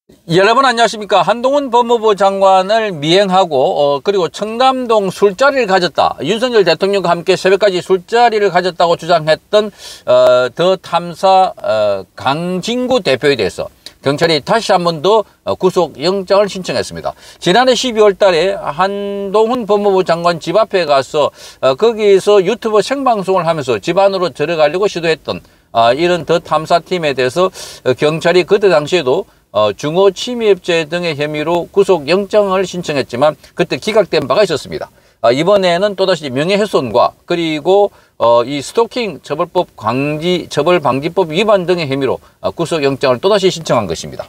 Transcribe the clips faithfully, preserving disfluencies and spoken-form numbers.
여러분 안녕하십니까. 한동훈 법무부 장관을 미행하고 어, 그리고 청담동 술자리를 가졌다. 윤석열 대통령과 함께 새벽까지 술자리를 가졌다고 주장했던 어, 더 탐사 어, 강진구 대표에 대해서 경찰이 다시 한 번 더 구속영장을 신청했습니다. 지난해 십이월 달에 한동훈 법무부 장관 집 앞에 가서 어, 거기서 유튜브 생방송을 하면서 집 안으로 들어가려고 시도했던 어, 이런 더 탐사팀에 대해서 어, 경찰이 그때 당시에도 어, 중호 침입죄 등의 혐의로 구속영장을 신청했지만 그때 기각된 바가 있었습니다. 아, 이번에는 또다시 명예훼손과 그리고 어, 이 스토킹 처벌법 방지, 처벌방지법 위반 등의 혐의로 어, 구속영장을 또다시 신청한 것입니다.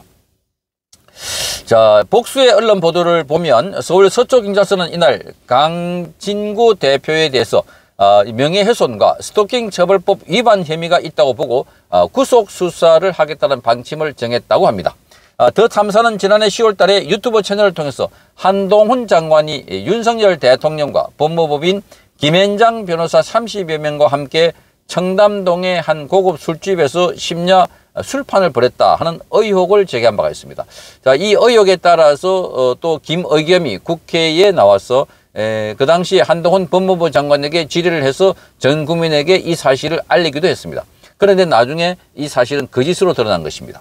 자, 복수의 언론 보도를 보면 서울 서초경찰서는 이날 강진구 대표에 대해서 어, 명예훼손과 스토킹 처벌법 위반 혐의가 있다고 보고 어, 구속 수사를 하겠다는 방침을 정했다고 합니다. 어, 더 탐사는 지난해 시월 달에 유튜브 채널을 통해서 한동훈 장관이 윤석열 대통령과 법무법인 김현장 변호사 삼십여 명과 함께 청담동의 한 고급 술집에서 심야 술판을 벌였다 하는 의혹을 제기한 바가 있습니다. 자, 이 의혹에 따라서 어, 또 김의겸이 국회에 나와서 에, 그 당시 한동훈 법무부 장관에게 질의를 해서 전 국민에게 이 사실을 알리기도 했습니다. 그런데 나중에 이 사실은 거짓으로 드러난 것입니다.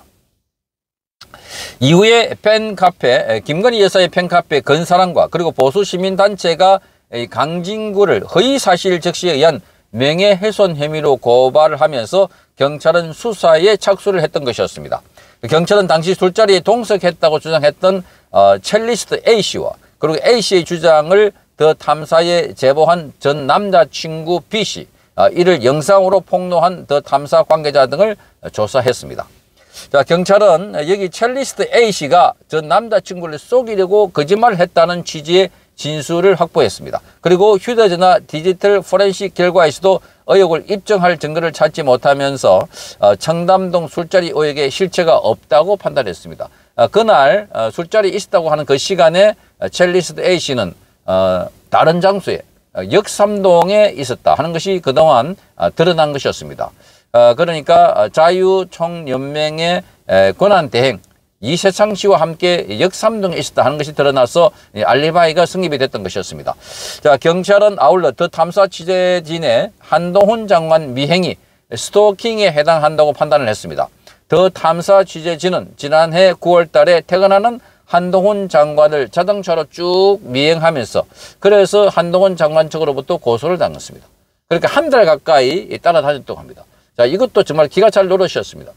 이후에 팬카페, 김건희 여사의 팬카페 건사랑과 그리고 보수시민단체가 강진구를 허위사실 적시에 의한 명예훼손 혐의로 고발을 하면서 경찰은 수사에 착수를 했던 것이었습니다. 경찰은 당시 술자리에 동석했다고 주장했던 어, 첼리스트 A씨와 그리고 A씨의 주장을 더 탐사에 제보한 전 남자친구 B씨, 어, 이를 영상으로 폭로한 더 탐사 관계자 등을 조사했습니다. 자, 경찰은 여기 첼리스트 A씨가 전 남자친구를 속이려고 거짓말을 했다는 취지의 진술을 확보했습니다. 그리고 휴대전화 디지털 포렌식 결과에서도 의혹을 입증할 증거를 찾지 못하면서 어, 청담동 술자리 의혹에 실체가 없다고 판단했습니다. 어, 그날 어, 술자리 있었다고 하는 그 시간에 어, 첼리스트 A씨는 어, 다른 장소에 어, 역삼동에 있었다 하는 것이 그동안 어, 드러난 것이었습니다. 어, 그러니까 자유총연맹의 권한대행 이세창 씨와 함께 역삼동에 있었다 하는 것이 드러나서 알리바이가 성립이 됐던 것이었습니다. 자, 경찰은 아울러 더 탐사 취재진의 한동훈 장관 미행이 스토킹에 해당한다고 판단을 했습니다. 더 탐사 취재진은 지난해 구월 달에 퇴근하는 한동훈 장관을 자동차로 쭉 미행하면서 그래서 한동훈 장관 측으로부터 고소를 당했습니다. 그러니까 한 달 가까이 따라다녔다고 합니다. 자, 이것도 정말 기가 찰 노릇이었습니다.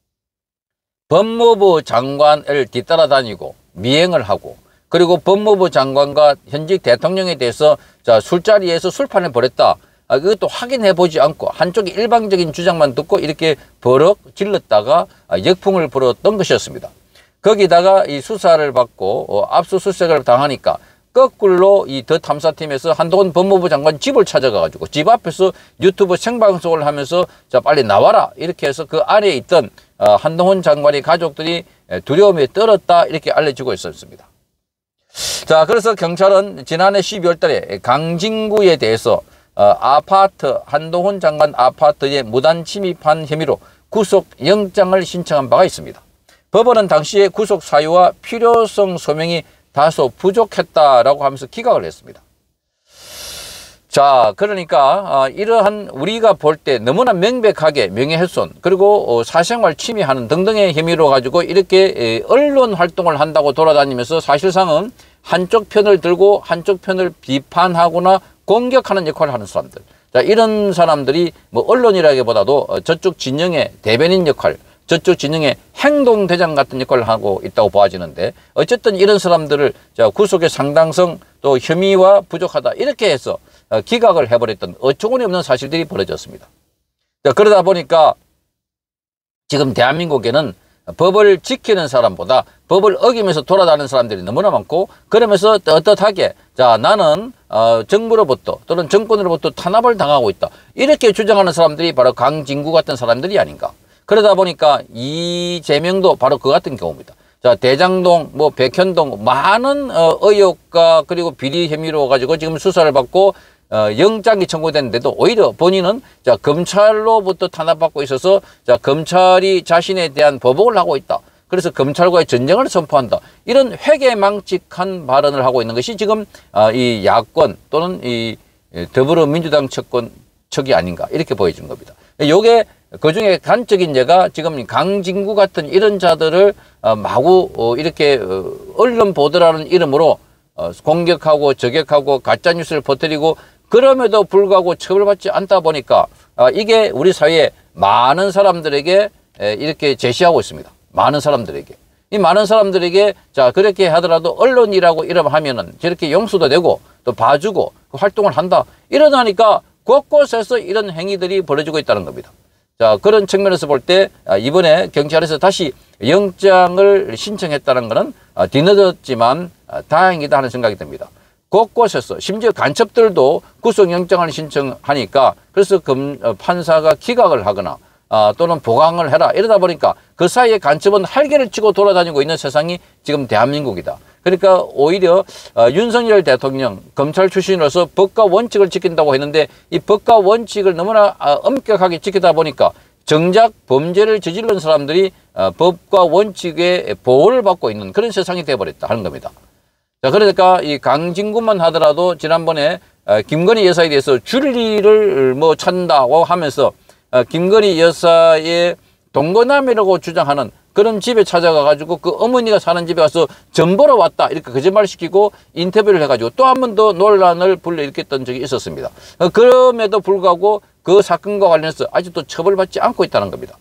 법무부 장관을 뒤따라다니고 미행을 하고 그리고 법무부 장관과 현직 대통령에 대해서 자, 술자리에서 술판을 벌였다. 아, 그것도 확인해 보지 않고 한쪽의 일방적인 주장만 듣고 이렇게 버럭 질렀다가 아, 역풍을 불었던 것이었습니다. 거기다가 이 수사를 받고 어, 압수수색을 당하니까 거꾸로 이 더 탐사팀에서 한동훈 법무부 장관 집을 찾아가가지고 집 앞에서 유튜브 생방송을 하면서 자, 빨리 나와라 이렇게 해서 그 안에 있던 어, 한동훈 장관의 가족들이 두려움에 떨었다 이렇게 알려지고 있었습니다. 자, 그래서 경찰은 지난해 십이월 달에 강진구에 대해서 어, 아파트 한동훈 장관 아파트에 무단 침입한 혐의로 구속영장을 신청한 바가 있습니다. 법원은 당시에 구속 사유와 필요성 소명이 다소 부족했다라고 하면서 기각을 했습니다. 자, 그러니까 어, 이러한 우리가 볼 때 너무나 명백하게 명예훼손 그리고 어, 사생활 침해하는 등등의 혐의로 가지고 이렇게 에, 언론 활동을 한다고 돌아다니면서 사실상은 한쪽 편을 들고 한쪽 편을 비판하거나 공격하는 역할을 하는 사람들. 자, 이런 사람들이 뭐 언론이라기보다도 어, 저쪽 진영의 대변인 역할, 저쪽 진영의 행동대장 같은 역할을 하고 있다고 보아지는데 어쨌든 이런 사람들을 자, 구속의 상당성 또 혐의와 부족하다 이렇게 해서 기각을 해버렸던 어처구니 없는 사실들이 벌어졌습니다. 자, 그러다 보니까 지금 대한민국에는 법을 지키는 사람보다 법을 어기면서 돌아다니는 사람들이 너무나 많고 그러면서 떳떳하게 자, 나는 어, 정부로부터 또는 정권으로부터 탄압을 당하고 있다 이렇게 주장하는 사람들이 바로 강진구 같은 사람들이 아닌가. 그러다 보니까 이재명도 바로 그 같은 경우입니다. 자, 대장동, 뭐 백현동 많은 어, 의혹과 그리고 비리 혐의로 가지고 지금 수사를 받고 어, 영장이 청구됐는데도 오히려 본인은 자, 검찰로부터 탄압받고 있어서 자, 검찰이 자신에 대한 보복을 하고 있다. 그래서 검찰과의 전쟁을 선포한다. 이런 회개망측한 발언을 하고 있는 것이 지금 이 야권 또는 이 더불어민주당 측권 측이 아닌가 이렇게 보여준 겁니다. 요게 그중에 단적인 예가 지금 강진구 같은 이런 자들을 마구 이렇게 언론 보도라는 이름으로 공격하고 저격하고 가짜뉴스를 퍼뜨리고 그럼에도 불구하고 처벌받지 않다 보니까 이게 우리 사회에 많은 사람들에게 이렇게 제시하고 있습니다. 많은 사람들에게. 이 많은 사람들에게 자 그렇게 하더라도 언론이라고 이름하면은 저렇게 용서도 되고 또 봐주고 활동을 한다. 이러다니까 곳곳에서 이런 행위들이 벌어지고 있다는 겁니다. 자 그런 측면에서 볼 때 이번에 경찰에서 다시 영장을 신청했다는 것은 뒤늦었지만 다행이다 하는 생각이 듭니다. 곳곳에서 심지어 간첩들도 구속영장을 신청하니까 그래서 금, 판사가 기각을 하거나 아, 또는 보강을 해라 이러다 보니까 그 사이에 간첩은 활개를 치고 돌아다니고 있는 세상이 지금 대한민국이다. 그러니까 오히려 어, 윤석열 대통령 검찰 출신으로서 법과 원칙을 지킨다고 했는데 이 법과 원칙을 너무나 어, 엄격하게 지키다 보니까 정작 범죄를 저지른 사람들이 어, 법과 원칙의 보호를 받고 있는 그런 세상이 되어버렸다 하는 겁니다. 자, 그러니까 이 강진구만 하더라도 지난번에 어, 김건희 여사에 대해서 줄리를 뭐 찾는다고 하면서 어, 김건희 여사의 동거남이라고 주장하는 그런 집에 찾아가 가지고 그 어머니가 사는 집에 가서 전 보러 왔다 이렇게 거짓말 시키고 인터뷰를 해가지고 또 한 번 더 논란을 불러일으켰던 적이 있었습니다. 어, 그럼에도 불구하고 그 사건과 관련해서 아직도 처벌받지 않고 있다는 겁니다.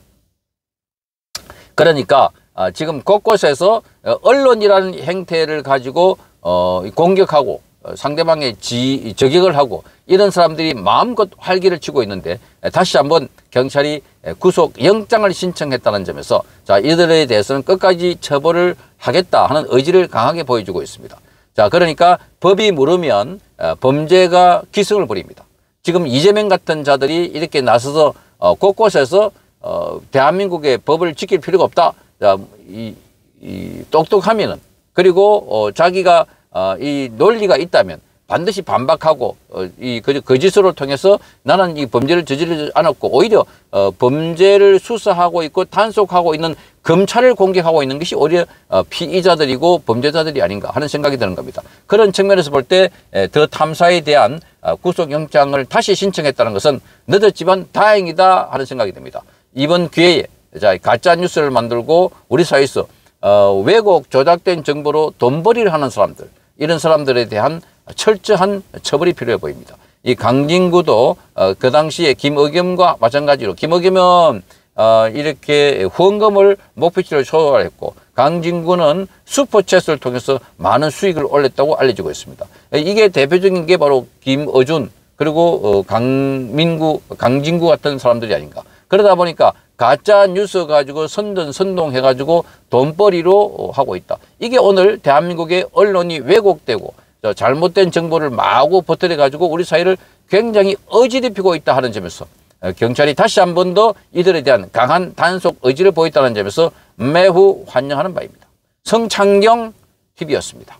그러니까 어, 지금 곳곳에서 어, 언론이라는 행태를 가지고 어, 공격하고 어, 상대방의 지, 저격을 하고 이런 사람들이 마음껏 활기를 치고 있는데 다시 한번 경찰이 구속 영장을 신청했다는 점에서 자 이들에 대해서는 끝까지 처벌을 하겠다 하는 의지를 강하게 보여주고 있습니다. 자 그러니까 법이 물으면 어, 범죄가 기승을 부립니다. 지금 이재명 같은 자들이 이렇게 나서서 어, 곳곳에서 어, 대한민국의 법을 지킬 필요가 없다. 자, 이, 이 똑똑하면은 그리고 어, 자기가 어, 이 논리가 있다면 반드시 반박하고 어, 이 거짓으로 통해서 나는 이 범죄를 저지르지 않았고 오히려 어, 범죄를 수사하고 있고 단속하고 있는 검찰을 공격하고 있는 것이 오히려 어, 피의자들이고 범죄자들이 아닌가 하는 생각이 드는 겁니다. 그런 측면에서 볼 때 더 탐사에 대한 어, 구속영장을 다시 신청했다는 것은 늦었지만 다행이다 하는 생각이 듭니다. 이번 기회에 자, 가짜 뉴스를 만들고 우리 사회에서 어, 왜곡 조작된 정보로 돈벌이를 하는 사람들 이런 사람들에 대한 철저한 처벌이 필요해 보입니다. 이 강진구도 어, 그 당시에 김의겸과 마찬가지로 김의겸은 어, 이렇게 후원금을 목표치를 초월했고 강진구는 슈퍼챗을 통해서 많은 수익을 올렸다고 알려지고 있습니다. 이게 대표적인 게 바로 김어준 그리고 어, 강민구, 강진구 같은 사람들이 아닌가. 그러다 보니까 가짜 뉴스 가지고 선전 선동해가지고 돈벌이로 하고 있다. 이게 오늘 대한민국의 언론이 왜곡되고 잘못된 정보를 마구 퍼뜨려가지고 우리 사회를 굉장히 어지럽히고 있다 하는 점에서 경찰이 다시 한 번 더 이들에 대한 강한 단속 의지를 보였다는 점에서 매우 환영하는 바입니다. 성창경 티비였습니다.